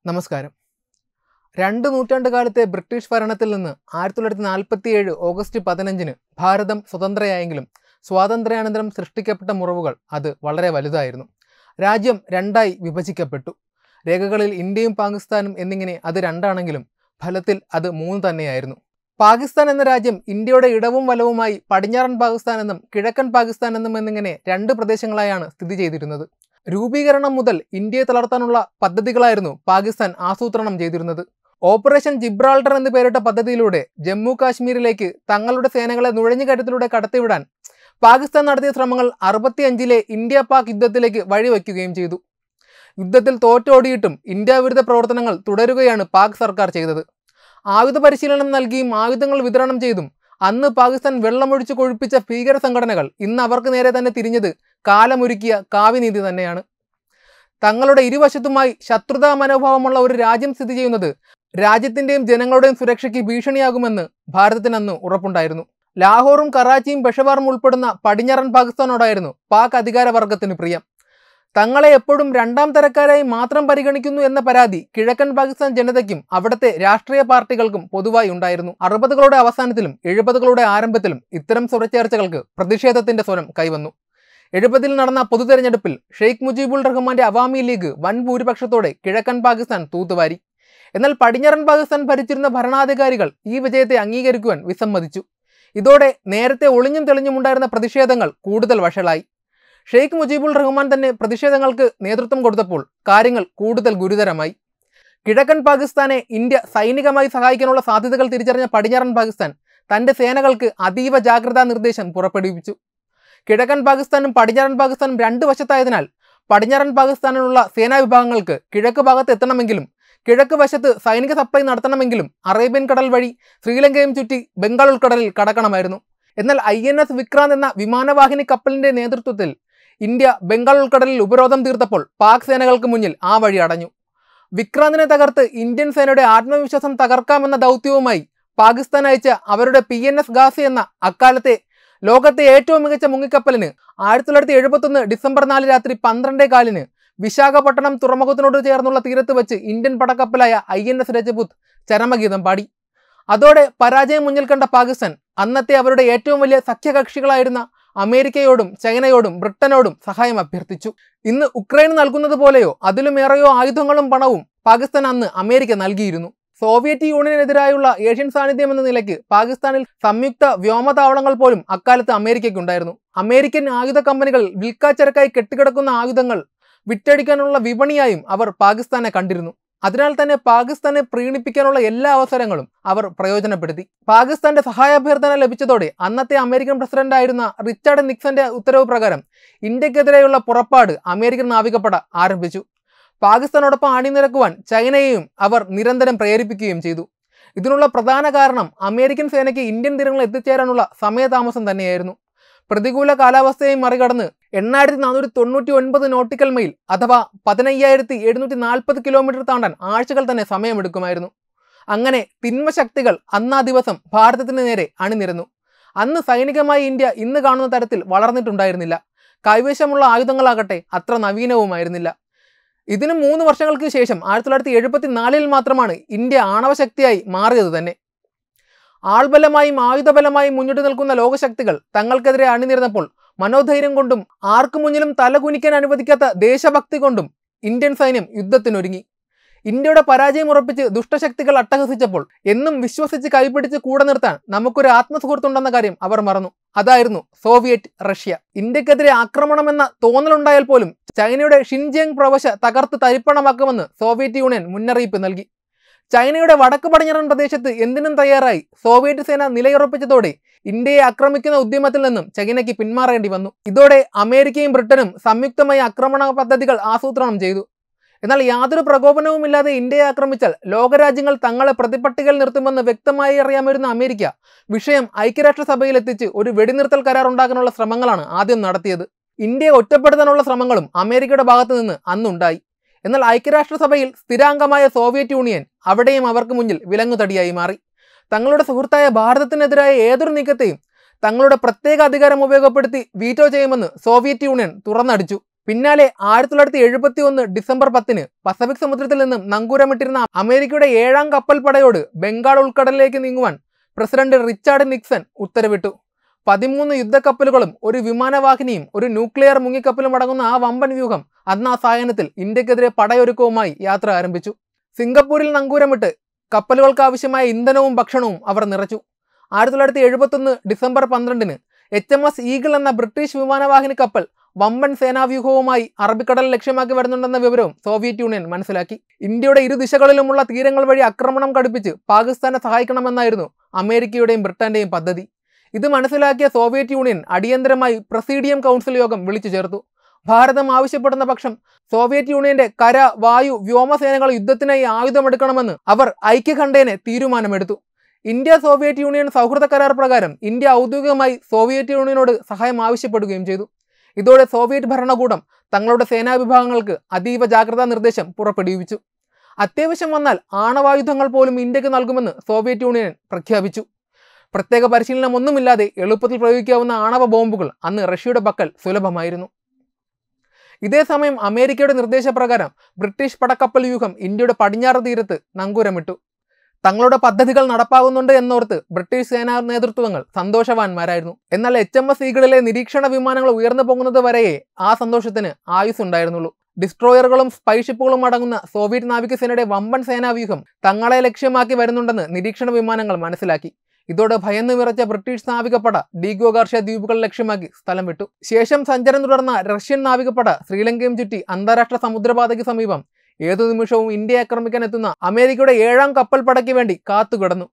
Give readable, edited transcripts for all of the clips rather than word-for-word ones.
നമസ്കാരം. 2 നൂറ്റാണ്ടുകാലത്തെ ബ്രിട്ടീഷ് ഭരണത്തിൽ നിന്ന് 1947 ഓഗസ്റ്റ് 15-ന് ഭാരതം സ്വതന്ത്രയായെങ്കിലും സ്വാതന്ത്ര്യാനന്തരം സൃഷ്ടിക്കപ്പെട്ട മുറിവുകൾ അത് വളരെ വലുതായിരുന്നു. രാജ്യം രണ്ടായി വിഭജിക്കപ്പെട്ടു. രേഖകളിൽ ഇന്ത്യയും പാകിസ്ഥാനും എന്നിങ്ങനെ അത് രണ്ടാണെങ്കിലും ഫലത്തിൽ അത് 3 തന്നെയായിരുന്നു. പാകിസ്ഥാൻ എന്ന രാജ്യം ഇന്ത്യയുടെ ഇടവും വലവുമായി പടിഞ്ഞാറൻ പാകിസ്ഥാൻ എന്നും കിഴക്കൻ പാകിസ്ഥാൻ എന്നും എന്നിങ്ങനെ 2 പ്രദേശങ്ങളായാണ് സ്ഥിതി ചെയ്തിരുന്നത്. രൂപീകരണം മുതൽ ഇന്ത്യയെ തളർത്താനുള്ള പദ്ധതികളായിരുന്നു പാകിസ്ഥാൻ ആസൂത്രണം ചെയ്തിരുന്നത്. ഓപ്പറേഷൻ ജിബ്രാൾട്ടർ എന്ന് പേരിട്ട പദ്ധതിയിലൂടെ ജമ്മു കാശ്മീരിലേക്ക് തങ്ങളുടെ സേനകളെ നുഴഞ്ഞുകയറ്റത്തിലൂടെ കടത്തിവിടാൻ പാകിസ്ഥാൻ നടത്തിയ ശ്രമങ്ങൾ 65-ലെ ഇന്ത്യ പാക് യുദ്ധത്തിലേക്ക് വഴിവെക്കുകയും ചെയ്തു. യുദ്ധത്തിൽ തോറ്റോടിയിട്ടും ഇന്ത്യ വിരുദ്ധ പ്രവർത്തനങ്ങൾ തുടരുകയാണ് പാക് സർക്കാർ ചെയ്തത്. ആയുധ പരിശീലനം നൽകിയും ആയുധങ്ങൾ വിതരണം ചെയ്തും അന്ന് പാകിസ്ഥാൻ വെള്ളമൊഴിച്ചു കൊഴുപ്പിച്ച ഭീകര സംഘടനകൾ ഇന്ന് അവർക്ക് നേരെ തന്നെ തിരിഞ്ഞത് കാലമൊരുക്കിയ കാവ്യനീതി തന്നെയാണ്. തങ്ങളുടെ ഇരുവശത്തുമായി ശത്രുതാ മനോഭാവമുള്ള ഒരു രാജ്യം സ്ഥിതി ചെയ്യുന്നത് രാജ്യത്തിൻ്റെയും ജനങ്ങളുടെയും സുരക്ഷയ്ക്ക് ഭീഷണിയാകുമെന്ന് ഭാരതത്തിന് അന്ന് ഉറപ്പുണ്ടായിരുന്നു. ലാഹോറും കറാച്ചിയും പെഷവാറും ഉൾപ്പെടുന്ന പടിഞ്ഞാറൻ പാകിസ്ഥാനോടായിരുന്നു പാക് അധികാരവർഗത്തിന് പ്രിയം. തങ്ങളെ എപ്പോഴും 2ാം തരക്കാരായി മാത്രം പരിഗണിക്കുന്നു എന്ന പരാതി കിഴക്കൻ പാകിസ്ഥാൻ ജനതയ്ക്കും അവിടുത്തെ രാഷ്ട്രീയ പാർട്ടികൾക്കും പൊതുവായി ഉണ്ടായിരുന്നു. 60കളുടെ അവസാനത്തിലും 70കളുടെ ആരംഭത്തിലും ഇത്തരം സ്വരച്ചേർച്ചകൾക്ക് പ്രതിഷേധത്തിന്റെ സ്വരം കൈവന്നു. 70-ൽ നടന്ന പൊതു തെരഞ്ഞെടുപ്പിൽ ഷെയ്ഖ് മുജീബുർ റഹ്മാന്റെ അവാമി ലീഗ് വൻ ഭൂരിപക്ഷത്തോടെ കിഴക്കൻ പാകിസ്ഥാൻ തൂത്തുവാരി. എന്നാൽ പടിഞ്ഞാറൻ പാകിസ്ഥാൻ ഭരിച്ചിരുന്ന ഭരണാധികാരികൾ ഈ വിജയത്തെ അംഗീകരിക്കുവാൻ വിസമ്മതിച്ചു. ഇതോടെ നേരത്തെ ഒളിഞ്ഞും തെളിഞ്ഞുമുണ്ടായിരുന്ന പ്രതിഷേധങ്ങൾ കൂടുതൽ വഷളായി. ഷെയ്ഖ് മുജീബുർ റഹ്മാൻ തന്നെ പ്രതിഷേധങ്ങൾക്ക് നേതൃത്വം കൊടുത്തപ്പോൾ കാര്യങ്ങൾ കൂടുതൽ ഗുരുതരമായി. കിഴക്കൻ പാകിസ്ഥാനെ ഇന്ത്യ സൈനികമായി സഹായിക്കാനുള്ള സാധ്യതകൾ തിരിച്ചറിഞ്ഞ പടിഞ്ഞാറൻ പാകിസ്ഥാൻ തന്റെ സേനകൾക്ക് അതീവ ജാഗ്രതാ നിർദ്ദേശം പുറപ്പെടുവിച്ചു. കിഴക്കൻ പാകിസ്ഥാനും പടിഞ്ഞാറൻ പാകിസ്ഥാനും 2 വശത്തായതിനാൽ പടിഞ്ഞാറൻ പാകിസ്ഥാനിലുള്ള സേനാ വിഭാഗങ്ങൾക്ക് കിഴക്ക് ഭാഗത്ത് എത്തണമെങ്കിലും കിഴക്ക് വശത്ത് സൈനിക സപ്ലൈ നടത്തണമെങ്കിലും അറേബ്യൻ കടൽ വഴി ശ്രീലങ്കയും ചുറ്റി ബംഗാൾ ഉൾക്കടലിൽ കടക്കണമായിരുന്നു. എന്നാൽ INS വിക്രാന്ത് എന്ന വിമാനവാഹിനി കപ്പലിന്റെ നേതൃത്വത്തിൽ ഇന്ത്യ ബംഗാൾ ഉൾക്കടലിൽ ഉപരോധം തീർത്തപ്പോൾ പാക് സേനകൾക്ക് മുന്നിൽ ആ വഴി അടഞ്ഞു. വിക്രാന്തിനെ തകർത്ത് ഇന്ത്യൻ സേനയുടെ ആത്മവിശ്വാസം തകർക്കാമെന്ന ദൗത്യവുമായി പാകിസ്ഥാൻ അയച്ച അവരുടെ PNS ഗാസി എന്ന അക്കാലത്തെ ലോകത്തെ ഏറ്റവും മികച്ച മുങ്ങിക്കപ്പലിന് 1971 ഡിസംബർ 4 രാത്രി 12:15 വിശാഖപട്ടണം തുറമുഖത്തിനോട് ചേർന്നുള്ള തീരത്ത് വെച്ച് ഇന്ത്യൻ പടക്കപ്പലായ INS രജപുത് ചരമഗീതം പാടി. അതോടെ പരാജയം മുന്നിൽ കണ്ട പാകിസ്ഥാൻ അന്നത്തെ അവരുടെ ഏറ്റവും വലിയ സഖ്യകക്ഷികളായിരുന്ന അമേരിക്കയോടും ചൈനയോടും ബ്രിട്ടനോടും സഹായം അഭ്യർത്ഥിച്ചു. ഇന്ന് ഉക്രൈൻ നൽകുന്നത് പോലെയോ അതിലുമേറെയോ ആയുധങ്ങളും പണവും പാകിസ്ഥാൻ അന്ന് അമേരിക്ക നൽകിയിരുന്നു. സോവിയറ്റ് യൂണിയനെതിരായുള്ള ഏഷ്യൻ സാന്നിധ്യം എന്ന നിലയ്ക്ക് പാകിസ്ഥാനിൽ സംയുക്ത വ്യോമതാവളങ്ങൾ പോലും അക്കാലത്ത് അമേരിക്കയ്ക്കുണ്ടായിരുന്നു. അമേരിക്കൻ ആയുധ കമ്പനികൾ വിൽക്കാച്ചരക്കായി കെട്ടിക്കിടക്കുന്ന ആയുധങ്ങൾ വിറ്റഴിക്കാനുള്ള വിപണിയായും അവർ പാകിസ്ഥാനെ കണ്ടിരുന്നു. അതിനാൽ തന്നെ പാകിസ്ഥാനെ പ്രീണിപ്പിക്കാനുള്ള എല്ലാ അവസരങ്ങളും അവർ പ്രയോജനപ്പെടുത്തി. പാകിസ്ഥാന്റെ സഹായാഭ്യർത്ഥന ലഭിച്ചതോടെ അന്നത്തെ അമേരിക്കൻ പ്രസിഡന്റായിരുന്ന റിച്ചാർഡ് നിക്സന്റെ ഉത്തരവ് പ്രകാരം ഇന്ത്യക്കെതിരെയുള്ള പുറപ്പാട് അമേരിക്കൻ നാവികപ്പട ആരംഭിച്ചു. പാകിസ്ഥാനോടൊപ്പം അണിനിരക്കുവാൻ ചൈനയെയും അവർ നിരന്തരം പ്രേരിപ്പിക്കുകയും ചെയ്തു. ഇതിനുള്ള പ്രധാന കാരണം അമേരിക്കൻ സേനയ്ക്ക് ഇന്ത്യൻ തീരങ്ങളിൽ എത്തിച്ചേരാനുള്ള സമയതാമസം തന്നെയായിരുന്നു. പ്രതികൂല കാലാവസ്ഥയെ മറികടന്ന് 8499 നോട്ടിക്കൽ മൈൽ അഥവാ 15740 കിലോമീറ്റർ താണ്ടാൻ ആഴ്ചകൾ തന്നെ സമയമെടുക്കുമായിരുന്നു. അങ്ങനെ തിന്മശക്തികൾ അന്നാ ദിവസം ഭാരതത്തിന് നേരെ അണിനിരന്നു. അന്ന് സൈനികമായി ഇന്ത്യ ഇന്ന് കാണുന്ന തരത്തിൽ വളർന്നിട്ടുണ്ടായിരുന്നില്ല. കൈവശമുള്ള ആയുധങ്ങളാകട്ടെ അത്ര നവീനവുമായിരുന്നില്ല. ഇതിന് 3 വർഷങ്ങൾക്ക് ശേഷം 1974-ൽ മാത്രമാണ് ഇന്ത്യ ആണവശക്തിയായി മാറിയത് തന്നെ. ആൾബലമായും ആയുധബലമായും മുന്നിട്ട് നിൽക്കുന്ന ലോകശക്തികൾ തങ്ങൾക്കെതിരെ അണിനിരന്നപ്പോൾ മനോധൈര്യം കൊണ്ടും ആർക്കു മുന്നിലും തലകുനിക്കാൻ അനുവദിക്കാത്ത ദേശഭക്തി കൊണ്ടും ഇന്ത്യൻ സൈന്യം യുദ്ധത്തിനൊരുങ്ങി. ഇന്ത്യയുടെ പരാജയം ഉറപ്പിച്ച് ദുഷ്ടശക്തികൾ അട്ടഹസിച്ചപ്പോൾ എന്നും വിശ്വസിച്ച് കൈപിടിച്ച് കൂടെ നിർത്താൻ നമുക്കൊരു ആത്മസുഹൃത്തുണ്ടെന്ന കാര്യം അവർ മറന്നു. അതായിരുന്നു സോവിയറ്റ് റഷ്യ. ഇന്ത്യക്കെതിരെ ആക്രമണമെന്ന തോന്നലുണ്ടായാൽ പോലും ചൈനയുടെ ഷിൻജിയാങ് പ്രവശ്യ തകർത്ത് തരിപ്പണമാക്കുമെന്ന് സോവിയറ്റ് യൂണിയൻ മുന്നറിയിപ്പ് നൽകി. ചൈനയുടെ വടക്ക് പടിഞ്ഞാറൻ പ്രദേശത്ത് എന്തിനും തയ്യാറായി സോവിയറ്റ് സേന നിലയുറപ്പിച്ചതോടെ ഇന്ത്യയെ ആക്രമിക്കുന്ന ഉദ്യമത്തിൽ നിന്നും ചൈനയ്ക്ക് പിന്മാറേണ്ടി വന്നു. ഇതോടെ അമേരിക്കയും ബ്രിട്ടനും സംയുക്തമായി ആക്രമണ പദ്ധതികൾ ആസൂത്രണം ചെയ്തു. എന്നാൽ യാതൊരു പ്രകോപനവുമില്ലാതെ ഇന്ത്യയെ ആക്രമിച്ചാൽ ലോകരാജ്യങ്ങൾ തങ്ങളെ പ്രതിപട്ടികയിൽ നിർത്തുമെന്ന് വ്യക്തമായി അറിയാമായിരുന്ന അമേരിക്ക വിഷയം ഐക്യരാഷ്ട്രസഭയിൽ എത്തിച്ച് ഒരു വെടിനിർത്തൽ കരാർ ഉണ്ടാക്കാനുള്ള ശ്രമങ്ങളാണ് ആദ്യം നടത്തിയത്. ഇന്ത്യയെ ഒറ്റപ്പെടുത്താനുള്ള ശ്രമങ്ങളും അമേരിക്കയുടെ ഭാഗത്തു നിന്ന് അന്നുണ്ടായി. എന്നാൽ ഐക്യരാഷ്ട്രസഭയിൽ സ്ഥിരാംഗമായ സോവിയറ്റ് യൂണിയൻ അവിടെയും അവർക്ക് മുന്നിൽ വിലങ്ങുതടിയായി മാറി. തങ്ങളുടെ സുഹൃത്തായ ഭാരതത്തിനെതിരായ ഏതൊരു നീക്കത്തെയും തങ്ങളുടെ പ്രത്യേക അധികാരം ഉപയോഗപ്പെടുത്തി വീറ്റോ ചെയ്യുമെന്ന് സോവിയറ്റ് യൂണിയൻ തുറന്നടിച്ചു. പിന്നാലെ 1971 ഡിസംബർ 10 പസഫിക് സമുദ്രത്തിൽ നിന്നും നങ്കൂരമിട്ടിരുന്ന അമേരിക്കയുടെ 7ാം കപ്പൽപ്പടയോട് ബംഗാൾ ഉൾക്കടലിലേക്ക് നീങ്ങുവാൻ പ്രസിഡന്റ് റിച്ചാർഡ് നിക്സൺ ഉത്തരവിട്ടു. 13 യുദ്ധക്കപ്പലുകളും ഒരു വിമാനവാഹിനിയും ഒരു ന്യൂക്ലിയർ മുങ്ങിക്കപ്പലും അടങ്ങുന്ന ആ വമ്പൻ വ്യൂഹം അന്ന് ആ സായാഹ്നത്തിൽ ഇന്ത്യക്കെതിരെ പടയൊരുക്കവുമായി യാത്ര ആരംഭിച്ചു. സിംഗപ്പൂരിൽ നങ്കൂരമിട്ട് കപ്പലുകൾക്ക് ആവശ്യമായ ഇന്ധനവും ഭക്ഷണവും അവർ നിറച്ചു. 1971 ഡിസംബർ 12 HMS ഈഗിൾ എന്ന ബ്രിട്ടീഷ് വിമാനവാഹിനി കപ്പൽ വമ്പൻ സേനാവ്യൂഹവുമായി അറബിക്കടൽ ലക്ഷ്യമാക്കി വരുന്നുണ്ടെന്ന വിവരവും സോവിയറ്റ് യൂണിയൻ മനസ്സിലാക്കി. ഇന്ത്യയുടെ ഇരുദിശകളിലുമുള്ള തീരങ്ങൾ വഴി ആക്രമണം കടുപ്പിച്ച് പാകിസ്ഥാനെ സഹായിക്കണമെന്നായിരുന്നു അമേരിക്കയുടെയും ബ്രിട്ടന്റെയും പദ്ധതി. ഇത് മനസ്സിലാക്കിയ സോവിയറ്റ് യൂണിയൻ അടിയന്തരമായി പ്രസീഡിയം കൗൺസിൽ യോഗം വിളിച്ചു ചേർത്തു. ഭാരതം ആവശ്യപ്പെടുന്ന പക്ഷം സോവിയറ്റ് യൂണിയന്റെ കര, വായു, വ്യോമസേനകൾ യുദ്ധത്തിനായി ആയുധമെടുക്കണമെന്ന് അവർ ഐക്യകണ്ഠേന തീരുമാനമെടുത്തു. ഇന്ത്യ സോവിയറ്റ് യൂണിയൻ സൗഹൃദ കരാർ പ്രകാരം ഇന്ത്യ ഔദ്യോഗികമായി സോവിയറ്റ് യൂണിയനോട് സഹായം ആവശ്യപ്പെടുകയും ചെയ്തു. ഇതോടെ സോവിയറ്റ് ഭരണകൂടം തങ്ങളുടെ സേനാ വിഭാഗങ്ങൾക്ക് അതീവ ജാഗ്രതാ നിർദ്ദേശം പുറപ്പെടുവിച്ചു. അത്യാവശ്യം വന്നാൽ ആണവായുധങ്ങൾ പോലും ഇന്ത്യക്ക് നൽകുമെന്ന് സോവിയറ്റ് യൂണിയൻ പ്രഖ്യാപിച്ചു. പ്രത്യേക പരിശീലനമൊന്നുമില്ലാതെ എളുപ്പത്തിൽ പ്രയോഗിക്കാവുന്ന ആണവ ബോംബുകൾ അന്ന് റഷ്യയുടെ പക്കൽ സുലഭമായിരുന്നു. ഇതേസമയം അമേരിക്കയുടെ നിർദ്ദേശപ്രകാരം ബ്രിട്ടീഷ് പടക്കപ്പൽ വ്യൂഹം ഇന്ത്യയുടെ പടിഞ്ഞാറ് തീരത്ത് നങ്കൂരമിട്ടു. തങ്ങളുടെ പദ്ധതികൾ നടപ്പാകുന്നുണ്ട് എന്നോർത്ത് ബ്രിട്ടീഷ് സേനാ നേതൃത്വങ്ങൾ സന്തോഷവാന്മാരായിരുന്നു. എന്നാൽ HMS ഈഗിളിലെ നിരീക്ഷണ വിമാനങ്ങൾ ഉയർന്നു പോകുന്നത് വരെയേ ആ സന്തോഷത്തിന് ആയുസ്സുണ്ടായിരുന്നുള്ളൂ. ഡിസ്ട്രോയറുകളും സ്പൈഷിപ്പുകളും അടങ്ങുന്ന സോവിയറ്റ് നാവികസേനയുടെ വമ്പൻ സേനാവ്യൂഹം തങ്ങളെ ലക്ഷ്യമാക്കി വരുന്നുണ്ടെന്ന് നിരീക്ഷണ വിമാനങ്ങൾ മനസ്സിലാക്കി. ഇതോടെ ഭയന്ന് വിറച്ച ബ്രിട്ടീഷ് നാവികപ്പട ഡീഗോ ഗാർഷ്യ ദ്വീപുകൾ ലക്ഷ്യമാക്കി സ്ഥലം വിട്ടു. ശേഷം സഞ്ചാരം തുടർന്ന റഷ്യൻ നാവികപ്പട ശ്രീലങ്കയും ചുറ്റി അന്താരാഷ്ട്ര സമുദ്രപാതയ്ക്ക് സമീപം ഏതു നിമിഷവും ഇന്ത്യയെ ആക്രമിക്കാൻ എത്തുന്ന അമേരിക്കയുടെ 7ാം കപ്പൽപ്പടയ്ക്ക് വേണ്ടി കാത്തുകിടന്നു.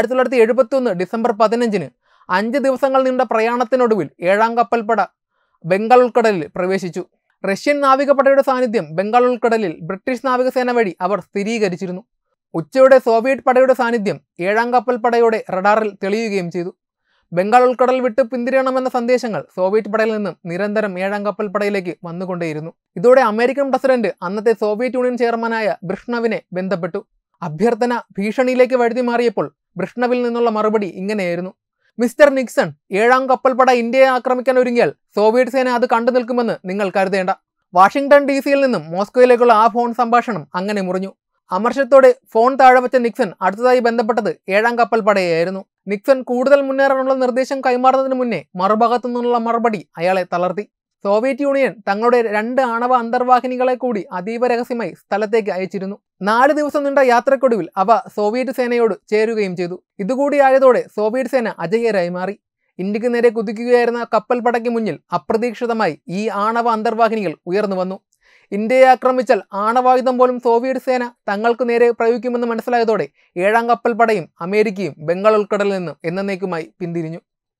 1971 ഡിസംബർ 15 5 ദിവസങ്ങൾ നീണ്ട പ്രയാണത്തിനൊടുവിൽ 7ാം കപ്പൽപ്പട ബംഗാൾ ഉൾക്കടലിൽ പ്രവേശിച്ചു. റഷ്യൻ നാവികപ്പടയുടെ സാന്നിധ്യം ബംഗാൾ ഉൾക്കടലിൽ ബ്രിട്ടീഷ് നാവികസേന വഴി അവർ സ്ഥിരീകരിച്ചിരുന്നു. ഉച്ചയോടെ സോവിയറ്റ് പടയുടെ സാന്നിധ്യം 7ാം കപ്പൽപ്പടയുടെ റഡാറിൽ തെളിയുകയും ചെയ്തു. ബംഗാൾ ഉൾക്കടൽ വിട്ട് പിന്തിരിയണമെന്ന സന്ദേശങ്ങൾ സോവിയറ്റ് പടയിൽ നിന്നും നിരന്തരം 7ാം കപ്പൽപ്പടയിലേക്ക് വന്നുകൊണ്ടേയിരുന്നു. ഇതോടെ അമേരിക്കൻ പ്രസിഡന്റ് അന്നത്തെ സോവിയറ്റ് യൂണിയൻ ചെയർമാനായ ബ്രിഷ്നവിനെ ബന്ധപ്പെട്ടു. അഭ്യർത്ഥന ഭീഷണിയിലേക്ക് വഴുതി മാറിയപ്പോൾ ബ്രിഷ്നവിൽ നിന്നുള്ള മറുപടി ഇങ്ങനെയായിരുന്നു: മിസ്റ്റർ നിക്സൺ, 7ാം കപ്പൽപ്പട ഇന്ത്യയെ ആക്രമിക്കാൻ ഒരുങ്ങിയാൽ സോവിയറ്റ് സേന അത് കണ്ടു നിൽക്കുമെന്ന് നിങ്ങൾ കരുതേണ്ട. വാഷിംഗ്ടൺ DC-യിൽ നിന്നും മോസ്കോയിലേക്കുള്ള ആ ഫോൺ സംഭാഷണം അങ്ങനെ മുറിഞ്ഞു. അമർഷത്തോടെ ഫോൺ താഴെ വെച്ച നിക്സൺ അടുത്തതായി ബന്ധപ്പെട്ടത് 7ാം കപ്പൽപ്പടയായിരുന്നു. നിക്സൺ കൂടുതൽ മുന്നേറാനുള്ള നിർദ്ദേശം കൈമാറുന്നതിന് മുന്നേ മറുഭാഗത്തു നിന്നുള്ള മറുപടി അയാളെ തളർത്തി. സോവിയറ്റ് യൂണിയൻ തങ്ങളുടെ 2 ആണവ അന്തർവാഹിനികളെ കൂടി അതീവ രഹസ്യമായി സ്ഥലത്തേക്ക് അയച്ചിരുന്നു. 4 ദിവസം നീണ്ട യാത്രക്കൊടുവിൽ അവ സോവിയറ്റ് സേനയോട് ചേരുകയും ചെയ്തു. ഇതുകൂടി ആയതോടെ സോവിയറ്റ് സേന അജയ്യരായി മാറി. ഇന്ത്യക്ക് നേരെ കുതിക്കുകയായിരുന്ന കപ്പൽപ്പടയ്ക്ക് മുന്നിൽ അപ്രതീക്ഷിതമായി ഈ ആണവ അന്തർവാഹിനികൾ ഉയർന്നു വന്നു. ഇന്ത്യയെ ആക്രമിച്ചാൽ ആണവായുധം പോലും സോവിയറ്റ് സേന തങ്ങൾക്ക് നേരെ പ്രയോഗിക്കുമെന്ന് മനസ്സിലായതോടെ 7ാം കപ്പൽപ്പടയും അമേരിക്കയും ബംഗാൾ ഉൾക്കടലിൽ നിന്നും എന്നേക്കുമായി പിന്തിരിഞ്ഞു.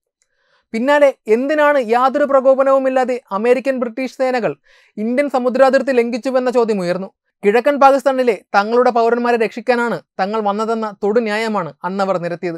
പിന്നാലെ എന്തിനാണ് യാതൊരു പ്രകോപനവുമില്ലാതെ അമേരിക്കൻ ബ്രിട്ടീഷ് സേനകൾ ഇന്ത്യൻ സമുദ്രാതിർത്തി ലംഘിച്ചുവെന്ന ചോദ്യം ഉയർന്നു. കിഴക്കൻ പാകിസ്ഥാനിലെ തങ്ങളുടെ പൗരന്മാരെ രക്ഷിക്കാനാണ് തങ്ങൾ വന്നതെന്ന തൊടുന്യായമാണ് അന്നവർ നിരത്തിയത്.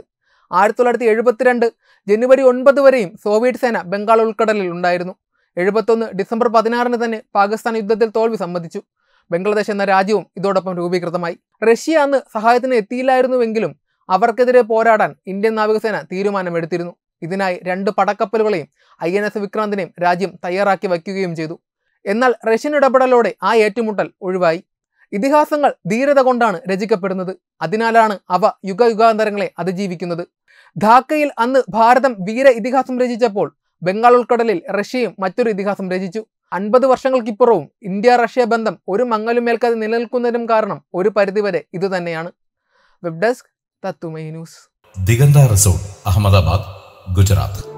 1972 ജനുവരി 9 വരെയും സോവിയറ്റ് സേന ബംഗാൾ ഉൾക്കടലിൽ ഉണ്ടായിരുന്നു. 71 ഡിസംബർ 16 തന്നെ പാകിസ്ഥാൻ യുദ്ധത്തിൽ തോൽവി സമ്മതിച്ചു. ബംഗ്ലാദേശ് എന്ന രാജ്യവും ഇതോടൊപ്പം രൂപീകൃതമായി. റഷ്യ അന്ന് സഹായത്തിന് എത്തിയില്ലായിരുന്നുവെങ്കിലും അവർക്കെതിരെ പോരാടാൻ ഇന്ത്യൻ നാവികസേന തീരുമാനമെടുത്തിരുന്നു. ഇതിനായി 2 പടക്കപ്പലുകളെയും INS വിക്രാന്തിനെയും രാജ്യം തയ്യാറാക്കി വയ്ക്കുകയും ചെയ്തു. എന്നാൽ റഷ്യൻ ഇടപെടലോടെ ആ ഏറ്റുമുട്ടൽ ഒഴിവായി. ഇതിഹാസങ്ങൾ ധീരത കൊണ്ടാണ് രചിക്കപ്പെടുന്നത്. അതിനാലാണ് അവ യുഗയുഗാന്തരങ്ങളെ അതിജീവിക്കുന്നത്. ധാക്കയിൽ അന്ന് ഭാരതം വീര ഇതിഹാസം രചിച്ചപ്പോൾ ബംഗാൾ ഉൾക്കടലിൽ റഷ്യയും മറ്റൊരു ഇതിഹാസം രചിച്ചു. 50 വർഷങ്ങൾക്കിപ്പുറവും ഇന്ത്യ റഷ്യ ബന്ധം ഒരു മങ്ങലുമേൽക്കാതെ നിലനിൽക്കുന്നതിനും കാരണം ഒരു പരിധിവരെ ഇതുതന്നെയാണ്. വെബ് ഡെസ്ക് തത്തുമൈ ന്യൂസ്. ദിഗന്ത റിസോർട്ട്, അഹമ്മദാബാദ്, ഗുജറാത്ത്.